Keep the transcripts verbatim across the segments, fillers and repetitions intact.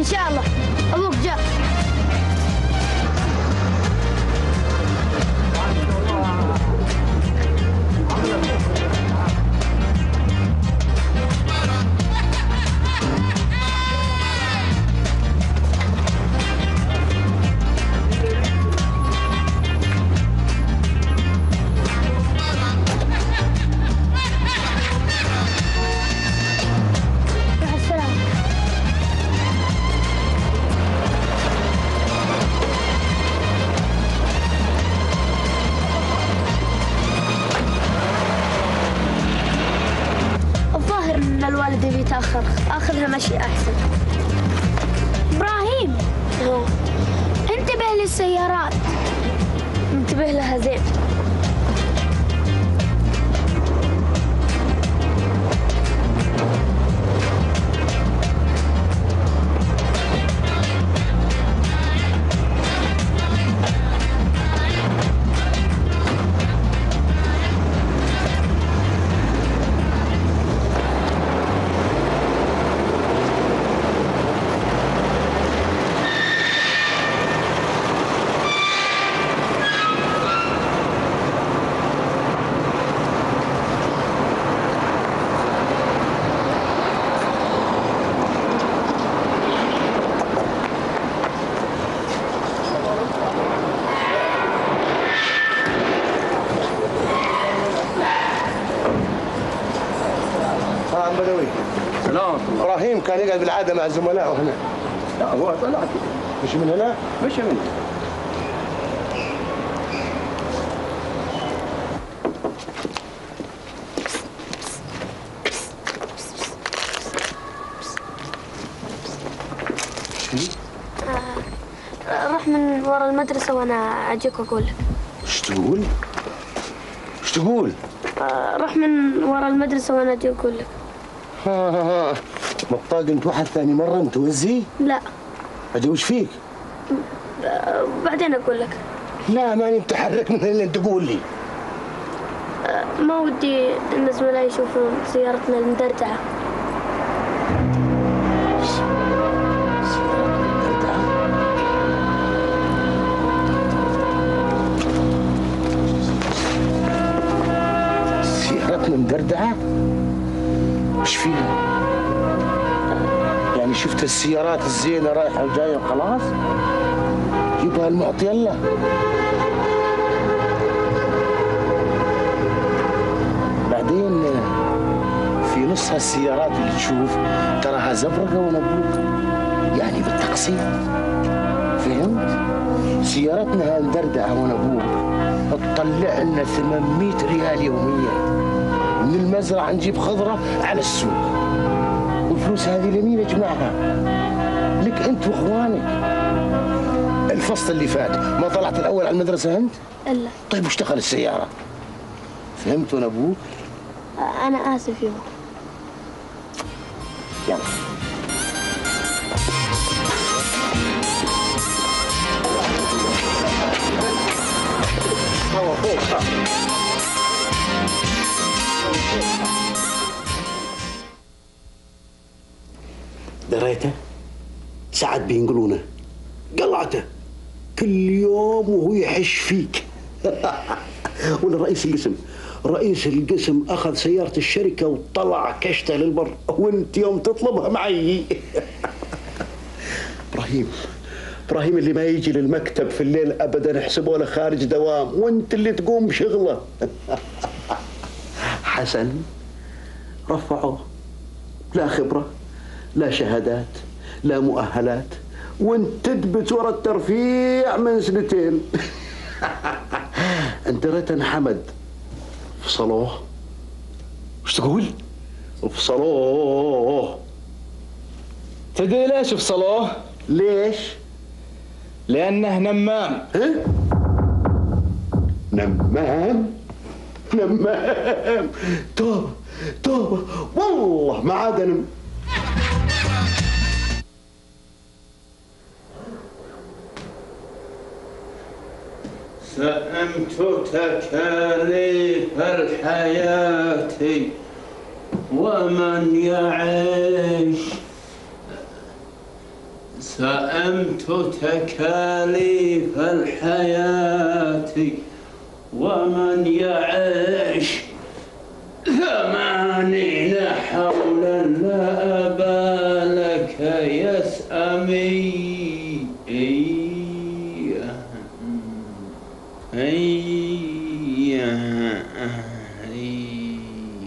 إن شاء الله. أبوك جاء. الوالد بيتأخر، آخذها مشي أحسن. إبراهيم، أوه. انتبه للسيارات. انتبه لها زين. سلام. ابراهيم كان يقعد بالعاده مع زملائه هنا. لا هو طلع مش من هنا؟ مش من هنا. آه، روح من ورا المدرسة وأنا أجيك وأقول لك. ايش تقول؟ ايش تقول؟ آه، روح من ورا المدرسة وأنا أجيك وأقول لك. ها ها ها مطاق انت واحد ثاني مرة انت وزي؟ لا. أجي وش فيك؟ آه، بعدين أقول لك. لا ماني متحرك من اللي انت تقول لي. آه، ما ودي إن زملائي يشوفون سيارتنا المدردعة. سيارتنا مدردعة؟ وش فيها؟ يعني شفت السيارات الزينة رايحة وجاية وخلاص؟ جيبها المعطي يلا. بعدين في نص هالسيارات اللي تشوف تراها زبرقة ونبوك، يعني بالتقسيط. فهمت؟ سيارتنا هالمدردعة ونبوك تطلع لنا ثمانمئة ريال يوميا. من المزرعة نجيب خضرة على السوق، والفلوس هذه لمين يجمعها؟ لك أنت وإخوانك. الفصل اللي فات ما طلعت الأول على المدرسة أنت؟ إلا. طيب واشتغل السيارة. فهمت وأنا أبوك؟ آه، أنا آسف يابا. يلا. هوا فوق. دريته؟ سعد بينقلونه قلعته كل يوم وهو يحش فيك. ولا رئيس القسم رئيس القسم اخذ سياره الشركه وطلع كشته للبر، وانت يوم تطلبها معي. ابراهيم ابراهيم اللي ما يجي للمكتب في الليل ابدا احسبه له خارج دوام، وانت اللي تقوم بشغله. حسن رفعوه، لا خبره لا شهادات لا مؤهلات، وانت تدبت ورا الترفيع من سنتين. انت ريت ان حمد فصلوه. وش تقول؟ فصلوه. تدري ليش فصلوه؟ ليش؟ لأنه نمام. ها؟ نمام؟ نمام. توبة توبة والله ما عاد انم. سئمت تكاليف الحياة ومن يعيش سأمت تكاليف الحياة ومن يعيش ثمانين حولا لا أبالك يسأمي. أيه أيه أيه.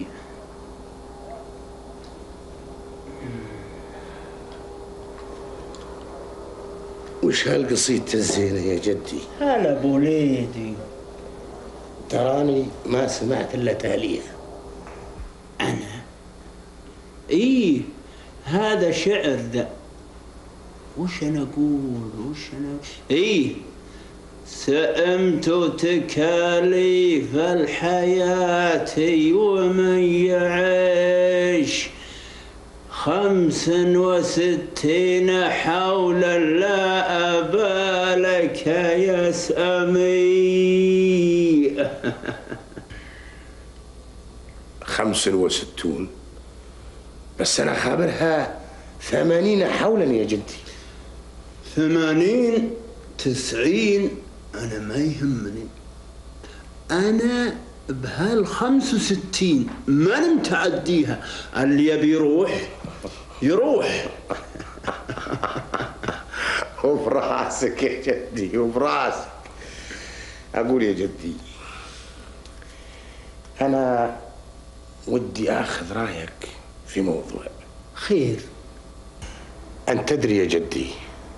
وش هالقصيدة الزينة يا جدي؟ هلا بوليدي. تراني ما سمعت إلا تاليف. أنا إيه هذا شعر ذا. وش أنا أقول وش أنا إيه سأمت تكاليف الحياة ومن يعيش خمس وستين حولا لا أبالك يسأمي. خمس وستون بس أنا خابرها ثمانين حولا يا جدي. ثمانين تسعين أنا ما يهمني. أنا بهالخمس وستين ما متعديها. اللي يبي يروح يروح. وبراسك يا جدي وبراسك. أقول يا جدي أنا ودي أخذ رأيك في موضوع. خير. أنت تدري يا جدي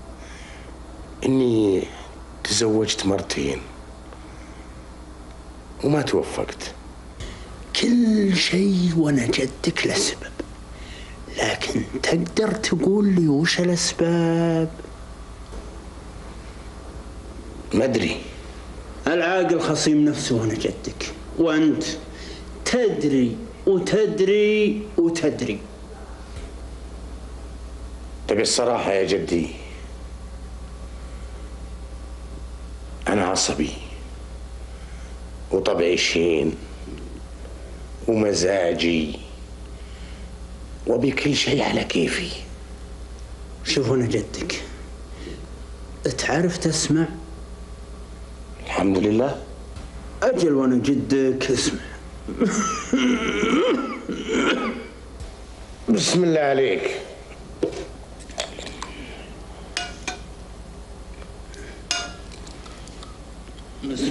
إني تزوجت مرتين وما توفقت. كل شيء وأنا جدك لسبب، لكن تقدر تقول لي وش الأسباب؟ ما أدري. العاقل خصيم نفسه وأنا جدك، وأنت تدري وتدري وتدري. تبي الصراحة يا جدي أنا عصبي وطبعي شين ومزاجي وبكل شيء على كيفي. شوف أنا جدك تعرف تسمع. الحمد لله. أجل وأنا جدك اسمع. بسم الله عليك. بسم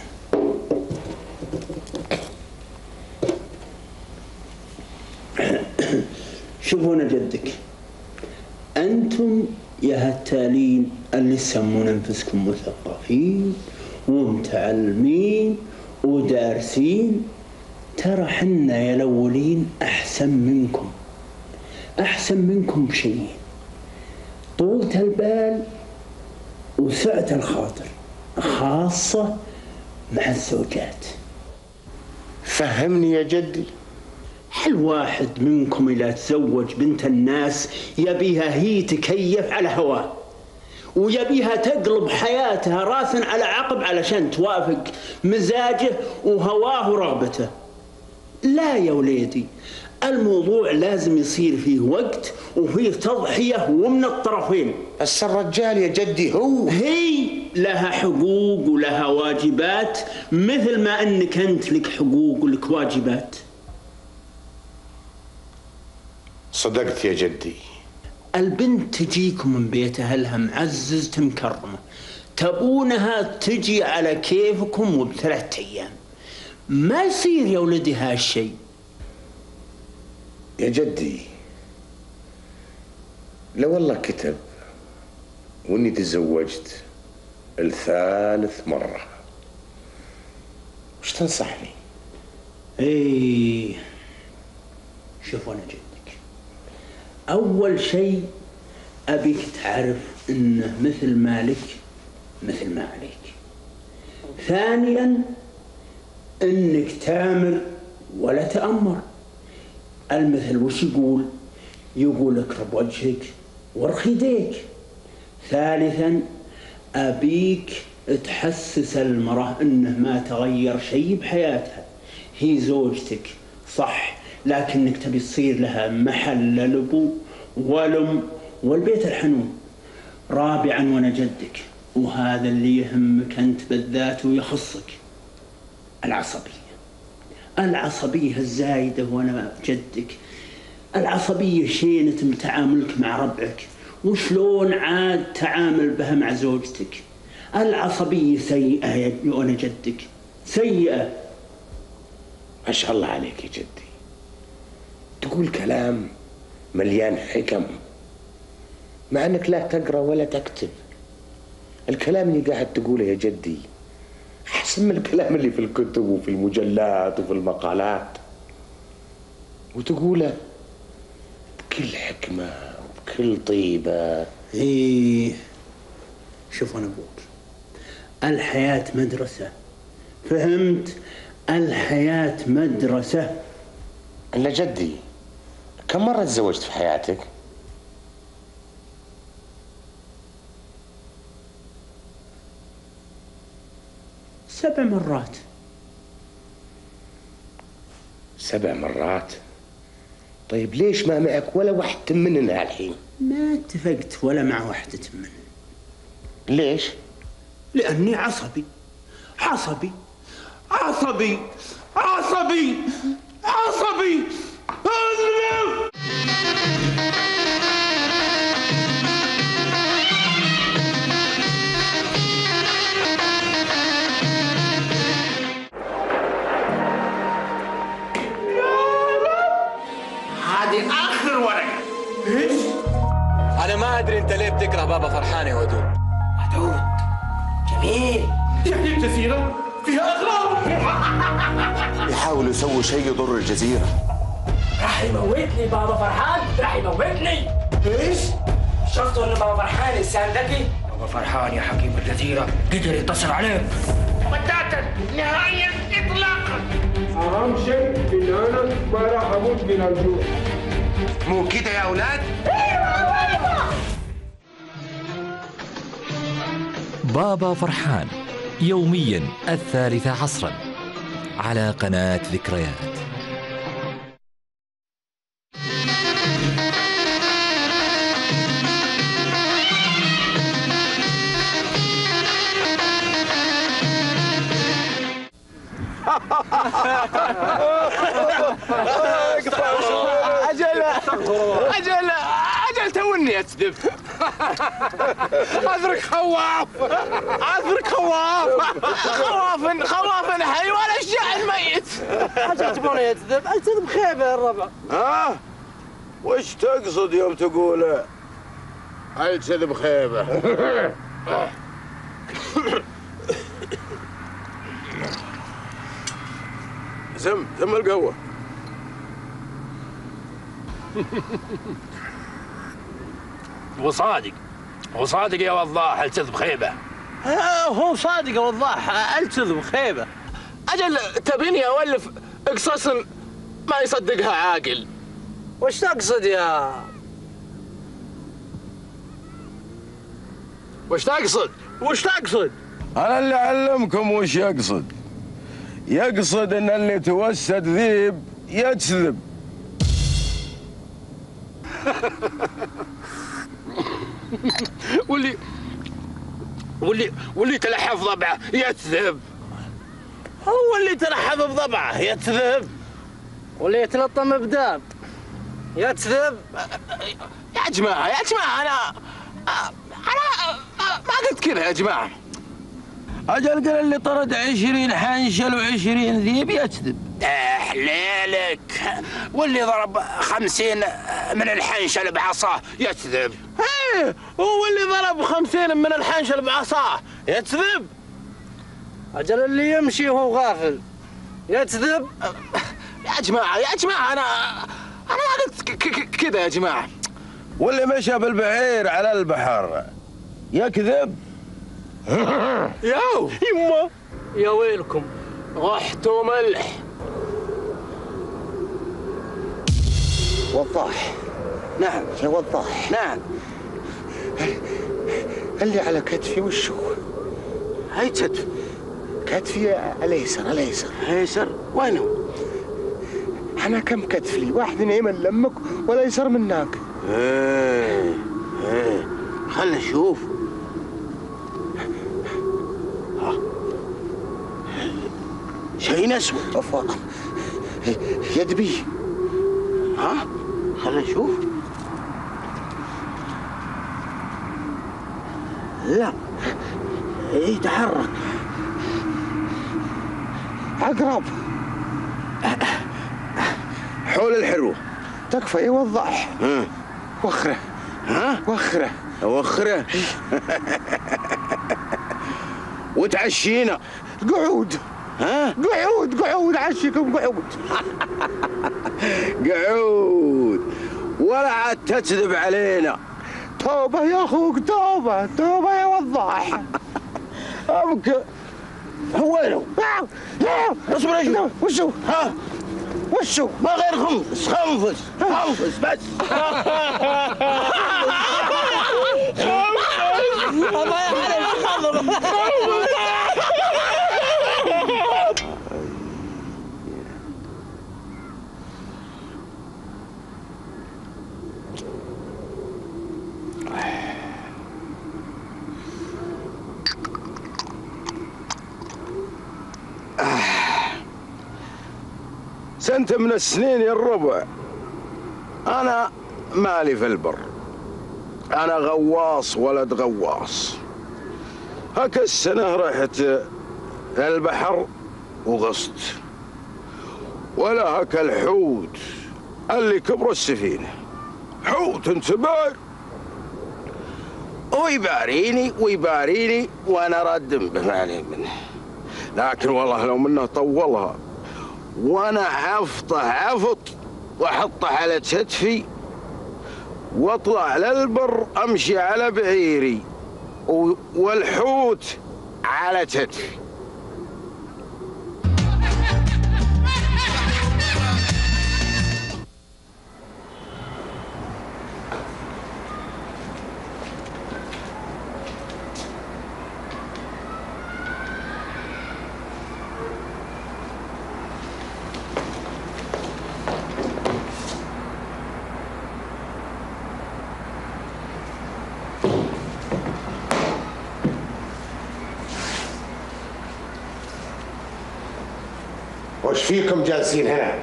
شوفوا أنا جدك، أنتم يا هالتالين اللي تسمون أنفسكم مثقفين ومتعلمين ودارسين، ترى حنا يا الأولين أحسن منكم، أحسن منكم بشيء: طولة البال وسعة الخاطر، خاصة مع الزوجات. فهمني يا جدي. هل واحد منكم إذا تزوج بنت الناس يبيها هي تكيف على هواه ويبيها تقلب حياتها راسا على عقب علشان توافق مزاجه وهواه ورغبته؟ لا يا وليدي، الموضوع لازم يصير فيه وقت وفيه تضحية ومن الطرفين. بس الرجال يا جدي هو هي لها حقوق ولها واجبات مثل ما أنك أنت لك حقوق ولك واجبات. صدقت يا جدي. البنت تجيكم من بيت أهلها معززة مكرمة، تبونها تجي على كيفكم وبثلاث أيام. ما يصير يا ولدي هالشيء يا جدي. لو والله كتب واني تزوجت الثالث مرة، وش تنصحني؟ ايه شوف انا جدك، اول شيء ابيك تعرف انه مثل ما لك مثل ما عليك. ثانيا انك تامر ولا تأمر. المثل وش يقول؟ يقول اقرب وجهك وارخي يديك. ثالثا ابيك تحسس المرأة انه ما تغير شيء بحياتها. هي زوجتك صح، لكنك تبي تصير لها محل الابو والام والبيت الحنون. رابعا وانا جدك، وهذا اللي يهمك انت بالذات ويخصك، العصبية. العصبية الزايدة وانا جدك، العصبية شينة من تعاملك مع ربعك وشلون عاد تعامل بها مع زوجتك. العصبية سيئة وانا جدك، سيئة. ما شاء الله عليك يا جدي، تقول كلام مليان حكم مع انك لا تقرا ولا تكتب. الكلام اللي قاعد تقوله يا جدي احسن من الكلام اللي في الكتب وفي المجلات وفي المقالات، وتقوله بكل حكمه وبكل طيبه. ايه شوف انا ابوك، الحياة مدرسة، فهمت؟ الحياة مدرسة. الا جدي، كم مرة تزوجت في حياتك؟ سبع مرات. سبع مرات؟ طيب ليش ما معك ولا واحدة مننا الحين؟ ما اتفقت ولا مع واحدة منهم. ليش؟ لأني عصبي عصبي عصبي عصبي عصبي. هذه آخر ورقة. ايش؟ أنا ما أدري أنت ليه بتكره بابا فرحان يا ودود. ودود جميل. يعني الجزيرة فيها أغراب. يحاولوا يسووا شيء يضر الجزيرة. راح يموتني بابا فرحان، راح يموتني. ايش؟ شفتوا ان بابا فرحان انسان ذكي؟ بابا فرحان يا حكيم الجزيرة قدر يتصل عليك. بتاتا نهائيا إطلاقا. أهم شيء إن أنا ما راح أموت من الجوع. مو كده يا أولاد؟ بابا فرحان يوميا الثالثة عصرا على قناة ذكريات. أجل أجل أجل توني أكذب. أذرك خواف، أذرك خواف، خواف خواف حي ولا الشعر ميت. أجل تبغوني يكذب؟ أكذب خيبة يا الربع. ها؟ وش تقصد يوم تقول الكذب خيبة؟ زم زم القهوة. هو صادق، هو صادق يا وضاح الكذب خيبة. هو صادق يا وضاح الكذب خيبة. أجل تبيني أولف قصص ما يصدقها عاقل. وش تقصد يا؟ وش تقصد؟ وش تقصد؟ أنا اللي أعلمكم وش يقصد. يقصد إن اللي توسد ذيب يجذب. واللي واللي واللي تلحف ضبعه يكذب. هو اللي تلحف بضبعه يكذب، واللي يتلطم بداب يكذب. يا جماعة يا جماعة أنا أنا ما قلت كذا يا جماعة. أجل قال اللي طرد عشرين حنشل وعشرين ذيب يكذب. حليلك، واللي ضرب خمسين من الحنشل بعصاه يكذب. ايه هو اللي ضرب خمسين من الحنشل بعصاه يكذب. أجل اللي يمشي وهو غافل يكذب. يا جماعة يا جماعة أنا أنا ما قلت كذا يا جماعة. واللي مشى بالبعير على البحر يكذب. ياو يما يا ويلكم رحتوا ملح. وضاح. نعم يا وضاح. نعم. اللي على كتفي وش هو؟ هاي كتف. كتفي الايسر الايسر. ايسر وين هو؟ انا كم كتف لي؟ واحد يمن لمك والايسر منك. ايه ايه خل خلنا نشوف. ها شيء اسود. افا يد بيه. ها خلنا نشوف. لا يتحرك. عقرب حول الحروة. تكفى يوضح. ها وخره. ها وخره وخره. وتعشينا. قعود. ها قعود قعود عشيكم قعود. قعود ولا عاد تكذب علينا. توبة يا اخوك توبة توبة يا وضاح. ابك هو وينه؟ اصبر يا شو. وشو؟ ها وشو؟ ما غير خنفس خنفس خنفس بس. سنة من السنين يا الربع أنا مالي في البر. أنا غواص ولد غواص. هك السنة رحت البحر وغصت، ولا هك الحوت اللي كبر السفينة حوت انتبار ويباريني ويباريني وأنا ردم بمالي منه. لكن والله لو منه طولها وانا عفطه عفط واحطه على كتفي واطلع للبر امشي على بعيري والحوت على كتفي. وش فيكم جالسين هنا؟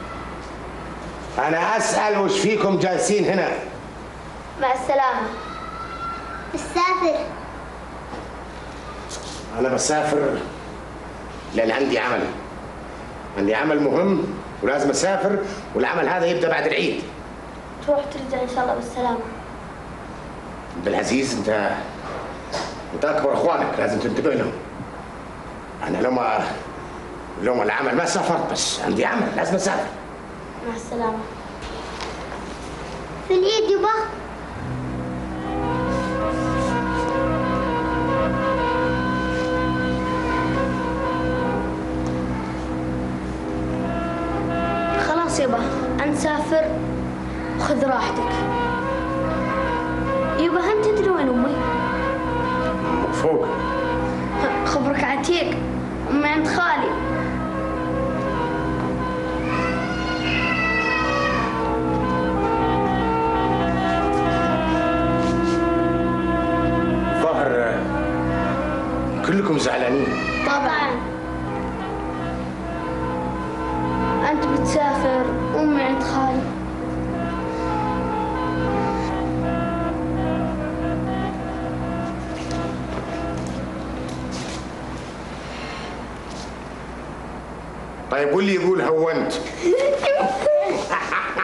أنا أسأل وش فيكم جالسين هنا؟ مع السلامة. بسافر. أنا بسافر لأن عندي عمل. عندي عمل مهم ولازم أسافر، والعمل هذا يبدأ بعد العيد. تروح ترجع إن شاء الله بالسلامة. عبد العزيز أنت أنت أكبر إخوانك لازم تنتبه لهم. أنا لو ما لو ما العمل ما سافرت، بس عندي عمل لازم أسافر. مع السلامة. في العيد يبا. خلاص يبا نسافر وخذ راحتك. يبا هم تدري وين أمي؟ فوق. خبرك عتيق، أمي عند خالي. ظهر كلكم زعلانين. طبعا أنت بتسافر وأمي عند خالي. طيب واللي يقول هونت؟